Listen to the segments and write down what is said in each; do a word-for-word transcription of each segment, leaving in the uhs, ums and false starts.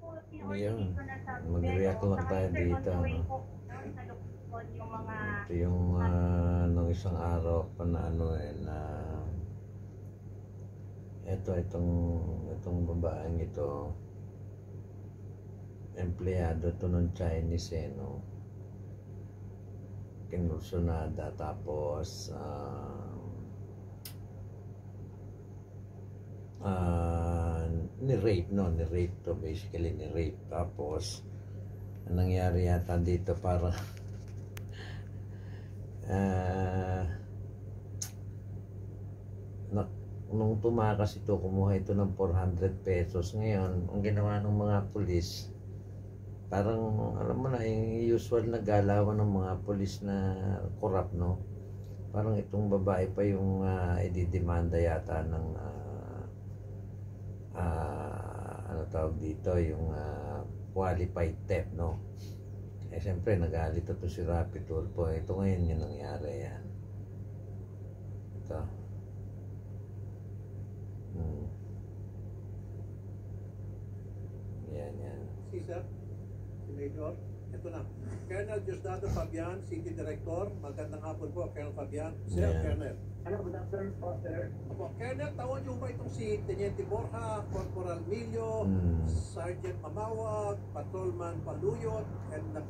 Ayun, mag-react lang tayo dito, no? Ito yung uh, nung isang araw pa na ano eh, na ito, itong itong babaeng ito, empleyado to ng Chinese eh, no? Kinursunada, tapos uh, uh, ni-rape, no? Ni-rape to, basically ni-rape. Tapos anong nangyari yata dito, para uh, na, nung tumakas ito, kumuha ito ng four hundred pesos. Ngayon, ang ginawa ng mga pulis, parang alam mo na yung usual na galawan ng mga pulis na corrupt, no? Parang itong babae pa yung uh, ididemanda yata ng uh, uh, ano tawag dito, yung uh, qualified theft, no? Eh siyempre nagalit ito si Rapi Tulfo. Ito ngayon yung nangyari yan. Ito. Hmm. Yan, yan. Si Sir, si Major, ito na. Colonel Diosdado Fabian, City Director. Magandang hapon po, Colonel Fabian. Sir, yeah. Colonel. Hello, good afternoon po, sir. Opo, Colonel, tawag niyo ba itong si Teniente Borja, Corporal Milio, Hmm. Sergeant Mamawag, Patrolman Paluyot, and the...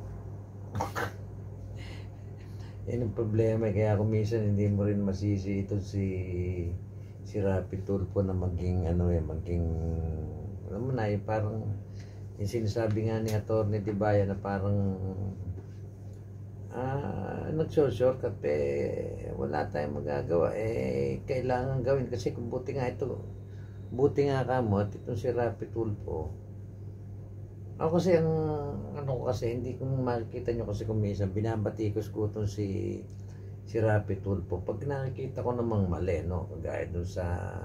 Yan ang problema, kaya kung minsan hindi mo rin masisi ito si si Rapi Tulfo na maging ano eh, maging alam mo na eh, parang yung sinasabi nga ni Atty. Tibaya na parang ah, nagso-shortcut eh, wala tayong magagawa eh, kailangan gawin kasi kung buti nga ito, buti nga kamot itong si Rapi Tulfo. Ako kasi ang ano ko kasi hindi ko makikita nyo kasi kung minsan binabatikos ko itong si si Rapi Tulfo pag nakikita ko namang mali, no? Kagaya dun sa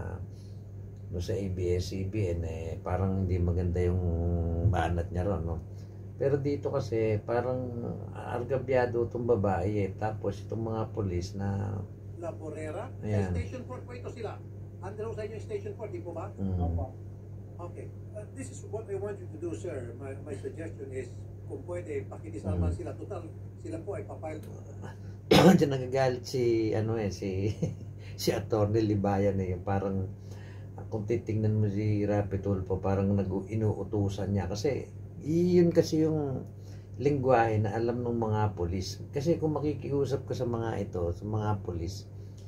dun sa A B S C B N eh, parang hindi maganda yung banat niya ron, no? Pero dito kasi parang argabyado itong babae eh, tapos itong mga polis na La Borrera. Ayan. Station four po ito sila. Andro sa inyo Station four, di po ba? mm, Okay. Uh, this is what I want you to do, sir. My, my suggestion is, kung pwede, pakidisarman Mm. sila. Total, sila po ay papile. Diyan nagagalit si ano eh si si Atty. Libayan eh, parang kung titingnan mo si Rapi Tulfo parang nag-inuutusan niya kasi iyon kasi yung lingwahe na alam ng mga pulis. Kasi kung makikiusap ka sa mga ito, sa mga pulis,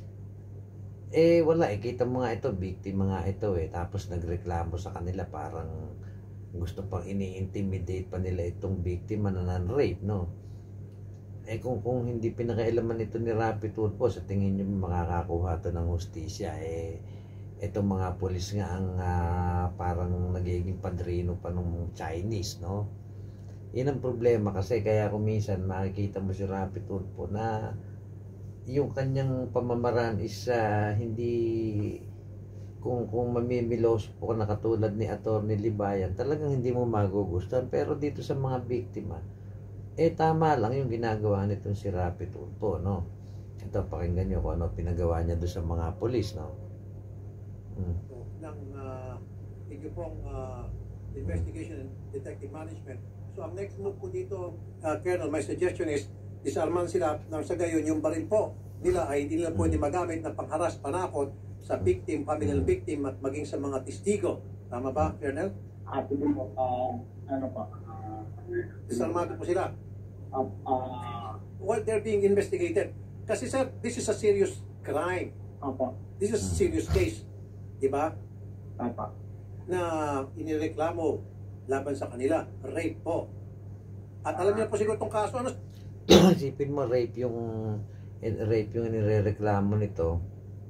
eh wala eh, kita mo nga ito, biktima nga ito eh, tapos nagreklamo sa kanila, parang gusto pang ini-intimidate pa nila itong biktima na non-rape, no? Eh kung, kung hindi pinakailaman ito ni Rapi Tulfo, sa tingin nyo makakakuha ito ng hustisya, eh itong mga pulis nga ang uh, parang nagiging padrino pa ng Chinese, no? Yan ang problema kasi, kaya kung minsan makikita mo si Rapi Tulfo na yung kanyang pamamaraan is uh, hindi kung kung mamimilos po na katulad ni Atty. Libayan, talagang hindi mo magugustuhan. Pero dito sa mga biktima, eh tama lang yung ginagawa nitong si Rapi Tulfo, no? Ito, pakinggan nyo kung ano pinagawa niya doon sa mga pulis, no? Hmm. So, ng uh, inyo pong uh, investigation and detective management. So, ang next move po dito, uh, Colonel, my suggestion is, disarman sila nang sa gayon yung baril po nila ay hindi nila pwede magamit na pangharas, panakot sa victim, family ng victim at maging sa mga testigo. Tama ba, Colonel? At hindi po, uh, ano pa, uh, Disarmado po sila uh, uh, while they're being investigated. Kasi sir, this is a serious crime. opo, This is a serious case. Diba? opo. Na inireklamo laban sa kanila. Rape po. At alam niyo po siguro itong kaso, ano? Isipin mo, rape yung rape yung nirereklamo nito,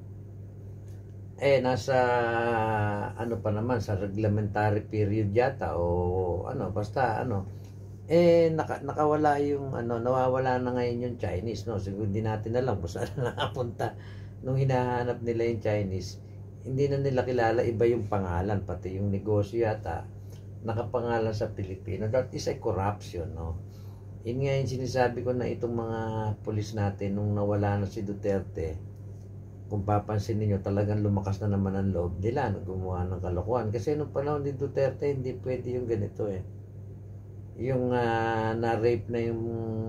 eh nasa ano pa naman sa reglementary period yata o ano, basta ano, eh naka, nakawala yung ano, nawawala na ngayon yung Chinese, no? Siguro hindi natin alam kung saan nakapunta nung hinahanap nila yung Chinese. Hindi na nila kilala, iba yung pangalan, pati yung negosyo yata nakapangalan sa Pilipino. That is a corruption, no? Yun nga yung sinasabi ko na itong mga pulis natin nung nawala na si Duterte, kung papansin niyo talagang lumakas na naman ang loob nila na gumawa ng kalokohan. Kasi nung panahon ni Duterte, hindi pwede yung ganito eh. Yung uh, na-rape na yung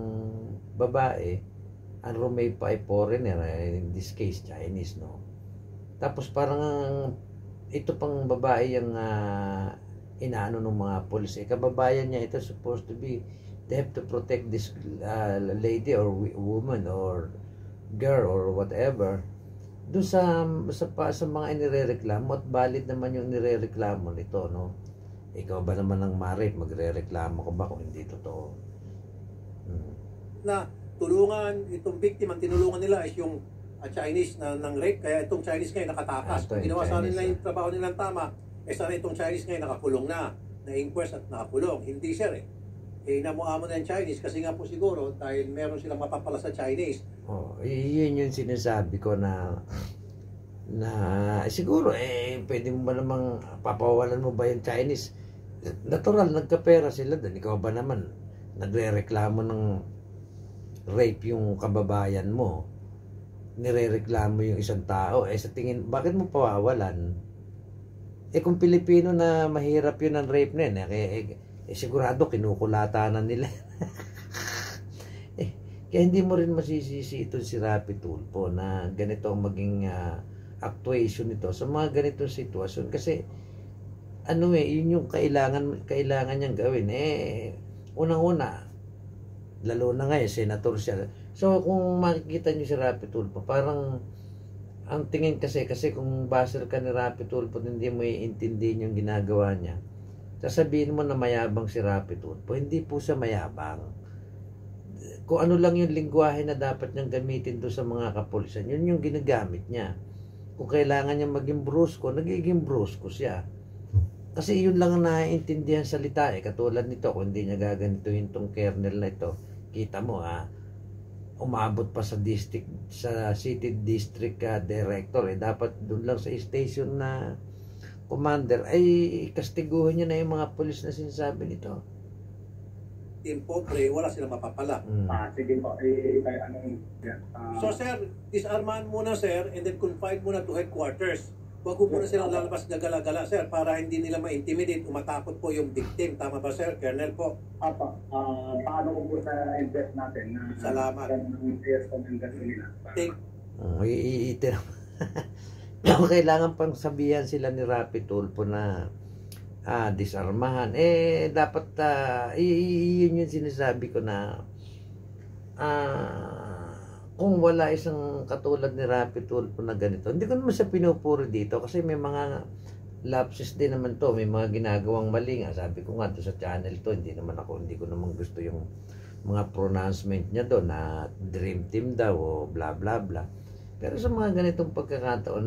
babae, ang rumape pa ay foreigner, eh, in this case Chinese, no? Tapos parang ito pang babae yung uh, inaano ng mga pulis. Eh, kababayan niya, ito supposed to be, they have to protect this uh, lady or woman or girl or whatever. Doon sa, sa, sa mga inirereklamo at valid naman yung inirereklamo nito, no? Ikaw ba naman ang ma-rape, magre-reklamo ka ba kung hindi totoo? Hmm. Na tulungan itong victim, ang tinulungan nila is yung uh, Chinese na ng rape, kaya itong Chinese ngayon nakatakas. Kung ginawa sa nila yung trabaho nilang tama, eh sana itong Chinese ngayon nakakulong na, na-inquest at nakakulong. Hindi sir eh. Eh namuamo na yung Chinese kasi nga po siguro dahil meron silang mapapala sa Chinese. Oh, yun yung sinasabi ko na na eh, siguro eh pwede mo ba namang papawalan mo ba yung Chinese? Natural, nagkapera sila doon. Ikaw ba naman nagre-reklamo ng rape yung kababayan mo? Nire-reklamo yung isang tao. Eh sa tingin, bakit mo pawawalan? Eh kung Pilipino na mahirap yun ang rape na yun, eh, eh, eh sigurado kinukulatanan nila. eh, kaya hindi mo rin masisisi ito si Rapi Tulfo na ganito ang maging uh, actuation nito sa mga ganitong sitwasyon. Kasi ano eh, yun yung kailangan, kailangan niyang gawin. Eh, unang-una, lalo na ngayon, senator siya. So, kung makikita niyo si Rapi Tulfo, parang ang tingin kasi, kasi kung baser ka ni Rapi Tulfo, hindi mo iintindihin yung ginagawa niya. Sasabihin mo na mayabang si Rapi Tulfo. Hindi po siya mayabang. Kung ano lang yung lingwahe na dapat niyang gamitin doon sa mga kapulisan, yun yung ginagamit niya. Kung kailangan niya maging brusko, nagiging brusko siya. Kasi yun lang ang naiintindihan salita eh. Katulad nito, kung hindi niya gaganituhin tong kernel na ito, kita mo ha, umabot pa sa district, sa city district uh, director eh. Dapat doon lang sa station na commander ay kastiguhin niya na yung mga pulis na sinasabi nito. Team pobre, wala silang mapapala. Mm. Ah, sige po. Eh, kaya ano yun? Yeah. Ah, So sir, disarmahan muna sir and then confine muna to headquarters. Huwag po muna silang lalabas na gala-gala sir para hindi nila ma-intimidate, umatakot po yung victim. Tama ba sir? Colonel po. Apa, ah, paano ko po sa invest natin na Salamat. ng aircon ang gaso nila? Take, Oh, iitir. Kailangan pang sabihan sila ni Rapi Tulfo na ah, disarmahan. Eh, dapat, uh, yun yung sinasabi ko na ah, kung wala isang katulad ni Rapi Tulfo na ganito, hindi ko naman siya pinupuri dito kasi may mga lapses din naman to, may mga ginagawang mali nga. Sabi ko nga to sa channel to, hindi naman ako, hindi ko naman gusto yung mga pronouncement niya doon na dream team daw o bla bla bla. Pero sa mga ganitong pagkakataon,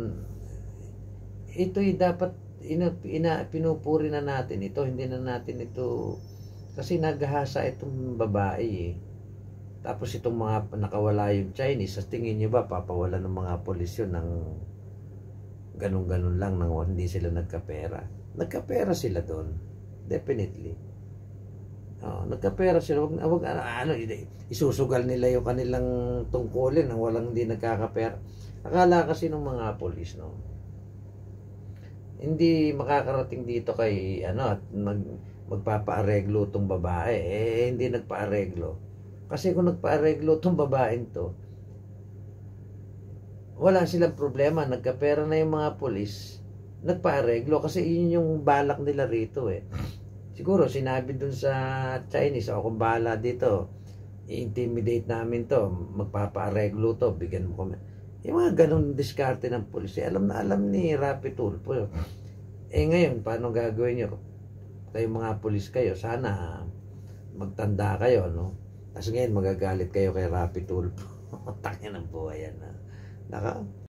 ito'y dapat ina, ina, pinupuri na natin ito, hindi na natin ito, kasi naghahasa itong babae eh. Tapos itong mga nakawala yung Chinese, sa tingin niyo ba papawalan ng mga polis yun ng ganun-ganun lang nang hindi sila nagkapera? Nagkapera sila doon. Definitely. Oh, nagkapera sila. Wag, wag, ano, isusugal nila yung kanilang tungkulin nang walang hindi nagkakapera. Akala kasi ng mga polis, no? Hindi makakarating dito kay ano at mag, magpapaareglo tong babae. Eh, hindi nagpaareglo. Kasi kung nagpaareglo itong babaeng to, wala silang problema. Nagkapera na yung mga polis, nagpaareglo. Kasi yun yung balak nila rito eh. Siguro sinabi dun sa Chinese, ako kung bahala dito, i-intimidate namin to, magpapaareglo to, bigyan mo kami. Yung mga ganun diskarte ng polis, eh, alam na alam ni Rapi Tulfo. Eh ngayon, paano gagawin nyo? Kayo mga polis kayo, sana magtanda kayo, no? Tapos ngayon magagalit kayo kay Rapi Tulfo. Tangin ng buhay yan. Naka,